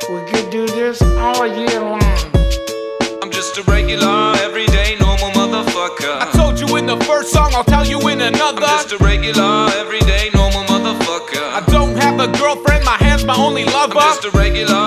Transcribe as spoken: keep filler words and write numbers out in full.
We could do this all year long. I'm just a regular, everyday, normal motherfucker. I told you in the first song, I'll tell you in another. I'm just a regular, everyday, normal motherfucker. I don't have a girlfriend, my hand's my only lover. I'm just a regular,